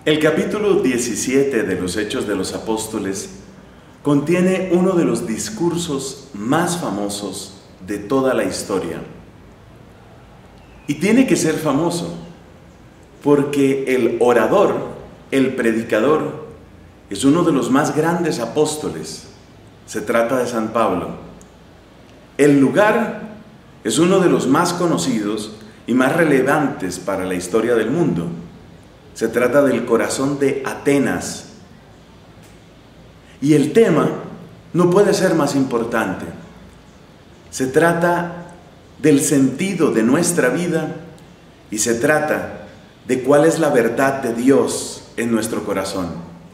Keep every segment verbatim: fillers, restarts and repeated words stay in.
El capítulo diecisiete de los Hechos de los Apóstoles contiene uno de los discursos más famosos de toda la historia. Y tiene que ser famoso, porque el orador, el predicador, es uno de los más grandes apóstoles. Se trata de San Pablo. El lugar es uno de los más conocidos y más relevantes para la historia del mundo. Se trata del corazón de Atenas. Y el tema no puede ser más importante. Se trata del sentido de nuestra vida y se trata de cuál es la verdad de Dios en nuestro corazón.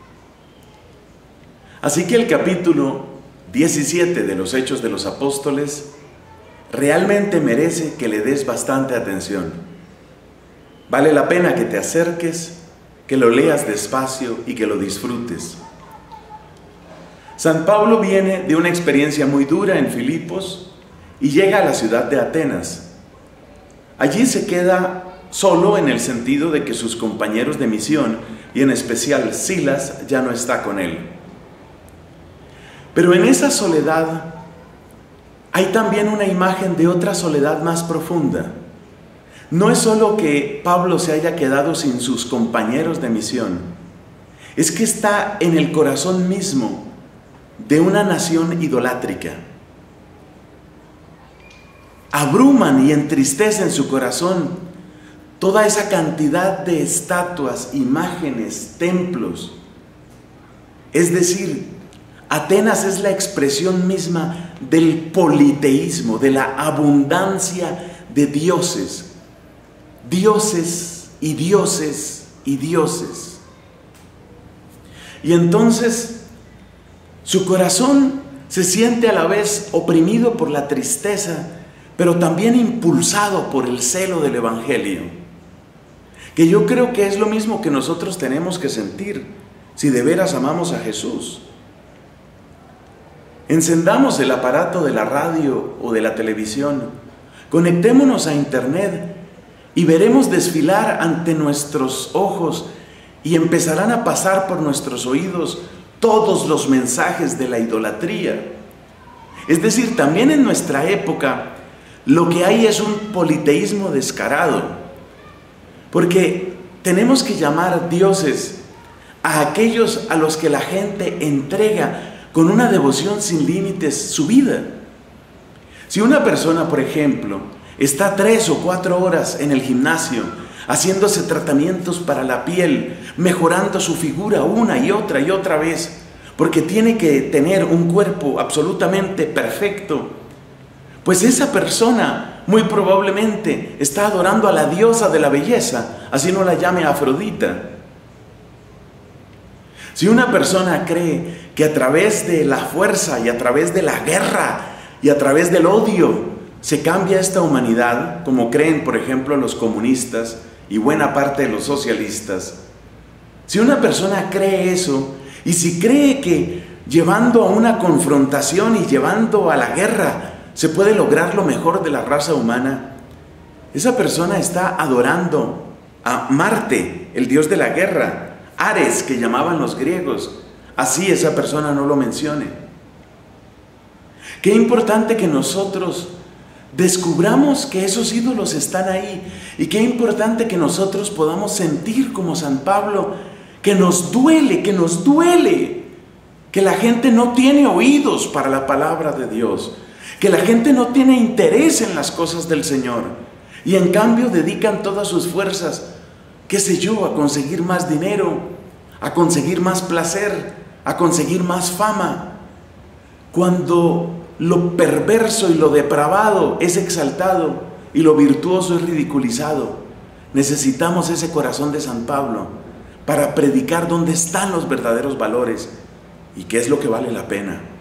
Así que el capítulo diecisiete de los Hechos de los Apóstoles realmente merece que le des bastante atención. Vale la pena que te acerques, que lo leas despacio y que lo disfrutes. San Pablo viene de una experiencia muy dura en Filipos y llega a la ciudad de Atenas. Allí se queda solo en el sentido de que sus compañeros de misión, y en especial Silas, ya no está con él. Pero en esa soledad hay también una imagen de otra soledad más profunda. No es solo que Pablo se haya quedado sin sus compañeros de misión, es que está en el corazón mismo de una nación idolátrica. Abruman y entristecen su corazón toda esa cantidad de estatuas, imágenes, templos. Es decir, Atenas es la expresión misma del politeísmo, de la abundancia de dioses. Dioses y dioses y dioses. Y entonces su corazón se siente a la vez oprimido por la tristeza, pero también impulsado por el celo del Evangelio, que yo creo que es lo mismo que nosotros tenemos que sentir si de veras amamos a Jesús. Encendamos el aparato de la radio o de la televisión, conectémonos a internet y veremos desfilar ante nuestros ojos y empezarán a pasar por nuestros oídos todos los mensajes de la idolatría. Es decir, también en nuestra época lo que hay es un politeísmo descarado, porque tenemos que llamar dioses a aquellos a los que la gente entrega con una devoción sin límites su vida. Si una persona, por ejemplo, está tres o cuatro horas en el gimnasio haciéndose tratamientos para la piel, mejorando su figura una y otra y otra vez, porque tiene que tener un cuerpo absolutamente perfecto, pues esa persona muy probablemente está adorando a la diosa de la belleza, así no la llame Afrodita. Si una persona cree que a través de la fuerza y a través de la guerra y a través del odio se cambia esta humanidad, como creen por ejemplo los comunistas y buena parte de los socialistas, si una persona cree eso, y si cree que llevando a una confrontación y llevando a la guerra se puede lograr lo mejor de la raza humana, esa persona está adorando a Marte, el dios de la guerra, Ares, que llamaban los griegos, así esa persona no lo mencione. Qué importante que nosotros descubramos que esos ídolos están ahí, y qué importante que nosotros podamos sentir como San Pablo, que nos duele, que nos duele, que la gente no tiene oídos para la palabra de Dios, que la gente no tiene interés en las cosas del Señor, y en cambio dedican todas sus fuerzas, qué sé yo, a conseguir más dinero, a conseguir más placer, a conseguir más fama, cuando lo perverso y lo depravado es exaltado y lo virtuoso es ridiculizado. Necesitamos ese corazón de San Pablo para predicar dónde están los verdaderos valores y qué es lo que vale la pena.